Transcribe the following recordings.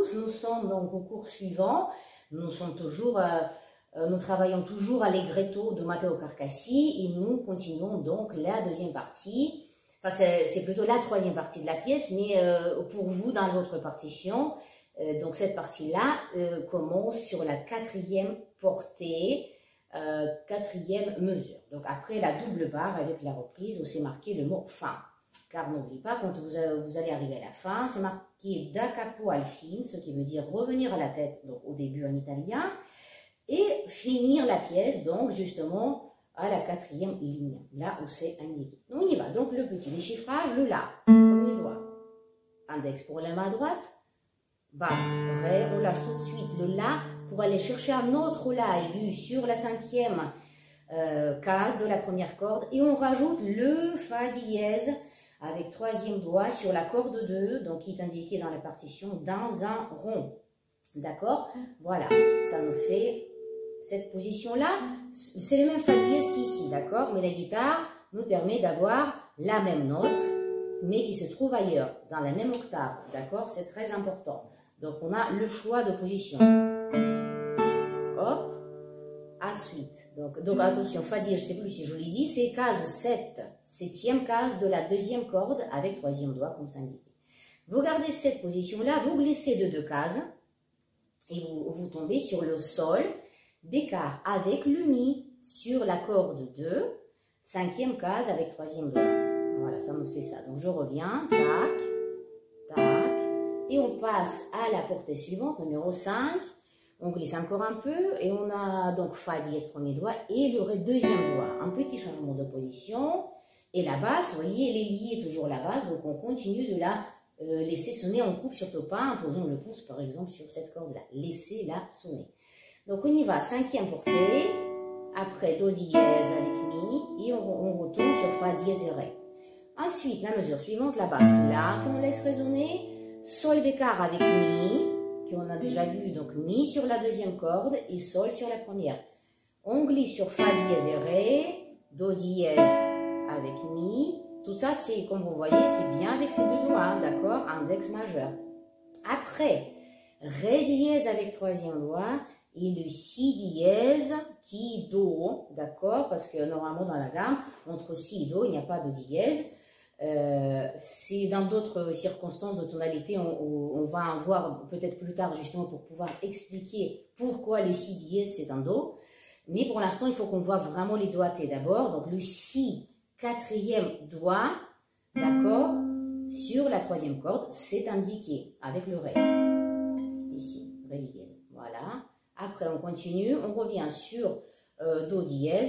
tous, nous sommes donc au cours suivant. Nous travaillons toujours à l'Egretto de Matteo Carcassi et nous continuons donc la deuxième partie. Enfin, c'est plutôt la troisième partie de la pièce, mais pour vous dans votre partition, donc cette partie-là commence sur la quatrième portée, quatrième mesure. Donc après la double barre avec la reprise où c'est marqué le mot fin. Car n'oubliez pas, quand vous allez arriver à la fin, c'est marqué da capo al fin, ce qui veut dire revenir à la tête, donc au début en italien, et finir la pièce, donc justement à la quatrième ligne, là où c'est indiqué. On y va, donc le petit déchiffrage, le La, premier doigt, index pour la main droite, basse, Ré, on lâche tout de suite le La pour aller chercher un autre La aigu sur la cinquième case de la première corde, et on rajoute le Fa dièse avec troisième doigt sur la corde 2, donc qui est indiqué dans la partition dans un rond. D'accord? Voilà, ça nous fait cette position-là. C'est le même Fa dièse qu'ici, d'accord? Mais la guitare nous permet d'avoir la même note, mais qui se trouve ailleurs, dans la même octave, d'accord? C'est très important. Donc on a le choix de position. Hop, ensuite. Donc attention, Fa dièse, je ne sais plus si je l'ai dit, c'est case 7, septième case de la deuxième corde avec troisième doigt, comme ça indiqué. Vous gardez cette position-là, vous glissez de 2 cases et vous tombez sur le Sol, d'écart avec le Mi sur la corde 2, cinquième case avec troisième doigt. Voilà, ça me fait ça. Donc je reviens, tac, tac, et on passe à la portée suivante, numéro 5. On glisse encore un peu et on a donc Fa dièse premier doigt et le Ré deuxième doigt. Un petit changement de position. Et la basse, vous voyez, elle est liée toujours la basse, donc on continue de la laisser sonner. On coupe surtout pas en posant le pouce par exemple sur cette corde-là. Laissez-la sonner. Donc on y va, cinquième portée, après Do dièse avec Mi et on retourne sur Fa dièse et Ré. Ensuite, la mesure suivante, la basse là qu'on laisse résonner, Sol bécard avec Mi, qu'on a déjà vu, donc Mi sur la deuxième corde et Sol sur la première. On glisse sur Fa dièse et Ré, Do dièse avec Mi. Tout ça, c'est comme vous voyez, c'est bien avec ces 2 doigts, d'accord? Index majeur. Après, Ré dièse avec troisième doigt et le Si dièse qui Do, d'accord? Parce que normalement dans la gamme, entre Si et Do, il n'y a pas de dièse. C'est dans d'autres circonstances de tonalité, on va en voir peut-être plus tard justement pour pouvoir expliquer pourquoi le Si dièse c'est un Do. Mais pour l'instant, il faut qu'on voit vraiment les doigtés d'abord. Donc le Si, quatrième doigt, d'accord, sur la troisième corde, c'est indiqué avec le Ré. Ici, Ré dièse. Voilà. Après, on continue, on revient sur Do dièse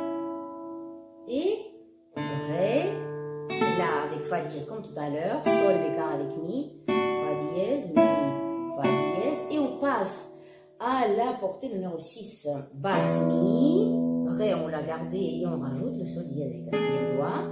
et Ré. Là, avec Fa dièse comme tout à l'heure, Sol bécard avec Mi, Fa dièse, Mi, Fa dièse, et on passe à la portée numéro 6, basse Mi, Ré on l'a gardé et on rajoute le Sol dièse avec quatrième doigt,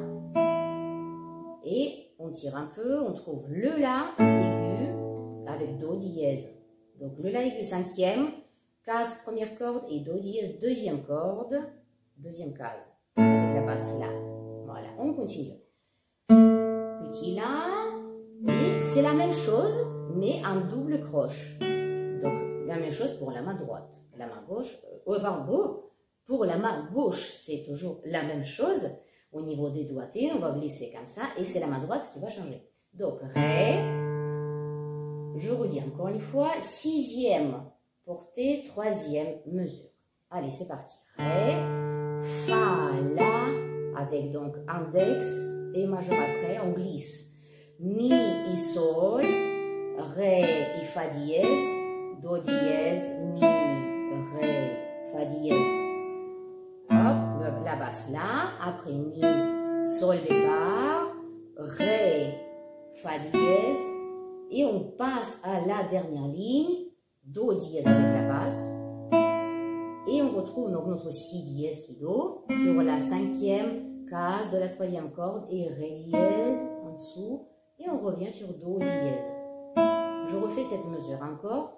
et on tire un peu, on trouve le La aigu avec Do dièse, donc le La aigu cinquième, case première corde et Do dièse deuxième corde, deuxième case, avec la basse La, voilà, on continue. Petit La, et c'est la même chose, mais en double croche. Donc, la même chose pour la main droite. La main gauche, pour la main gauche, c'est toujours la même chose. Au niveau des doigtés, on va glisser comme ça, et c'est la main droite qui va changer. Donc, Ré, je redis encore une fois, sixième portée, troisième mesure. Allez, c'est parti. Ré, Fa, La, avec donc index et majeur après, on glisse Mi et Sol, Ré et Fa dièse, Do dièse, Mi, Ré, Fa dièse. Hop, la basse là, après Mi, Sol bécard, Ré, Fa dièse, et on passe à la dernière ligne, Do dièse avec la basse, et on retrouve donc notre Si dièse qui Do sur la cinquième case de la troisième corde et Ré dièse en dessous et on revient sur Do dièse. Je refais cette mesure encore.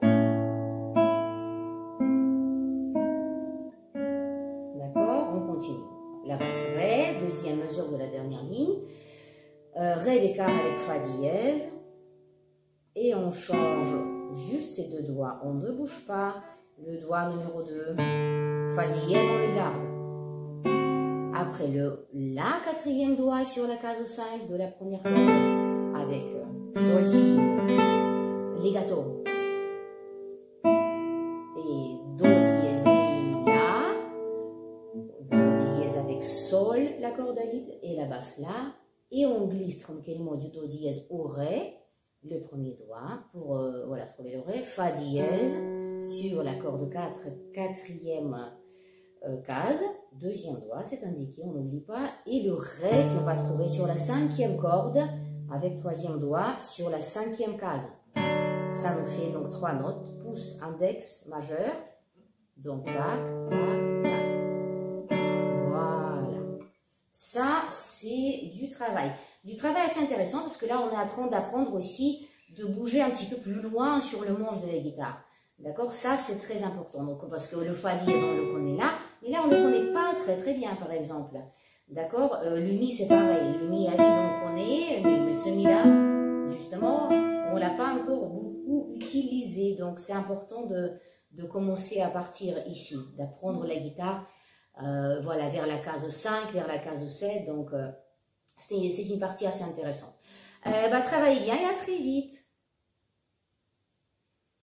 D'accord, on continue. La basse Ré, deuxième mesure de la dernière ligne. Ré bécard avec Fa dièse et on change juste ces deux doigts, on ne bouge pas. Le doigt numéro 2, Fa dièse, on le garde. Après la quatrième doigt sur la case 5 de la première corde, avec Sol, Si, legato. Et Do dièse, Mi, La. Do dièse avec Sol, la corde à vide, et la basse La. Et on glisse tranquillement du Do dièse au Ré, le premier doigt, pour voilà, trouver le Ré. Fa dièse sur la corde 4, quatrième case, deuxième doigt, c'est indiqué, on n'oublie pas. Et le Ré qu'on va trouver sur la cinquième corde, avec troisième doigt, sur la cinquième case. Ça nous fait donc 3 notes, pouce, index, majeur. Donc tac, tac, tac. Voilà. Ça, c'est du travail. Du travail assez intéressant parce que là, on est en train d'apprendre aussi de bouger un petit peu plus loin sur le manche de la guitare. D'accord? Ça, c'est très important. Donc, parce que le Fa dièse, on le connaît là. Mais là, on ne le connaît pas très très bien, par exemple. D'accord? Le Mi, c'est pareil. Le Mi à vide, on connaît. Mais ce Mi-là, justement, on ne l'a pas encore beaucoup utilisé. Donc, c'est important de commencer à partir ici, d'apprendre la guitare. Voilà, vers la case 5, vers la case 7. Donc, c'est une partie assez intéressante. Travaillez bien et à très vite.